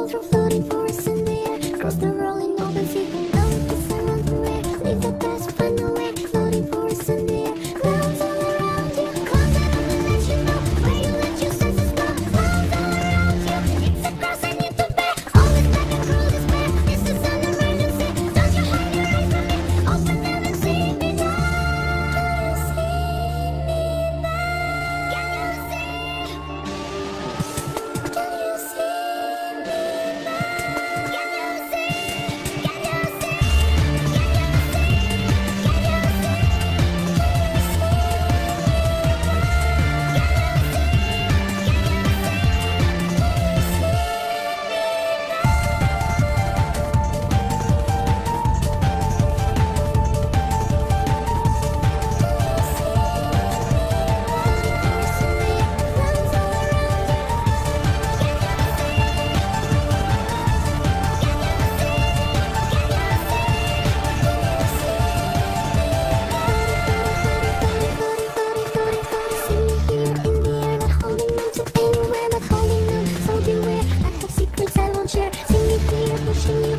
walls are floating forests in the air. Across the rolling open sea, no kiss and run from where. Leave the past, find the way. Floating forests in the air. Clouds all around you. Clouds that only let you know where you let your senses go. Clouds all around you. It's a cross I need to bear. Always back and cruel despair. This is an emergency. Don't you hide your eyes from me. Open them and see me now. Can you see me? Can you see? Can you see? Can you see? Can you see? Pushing you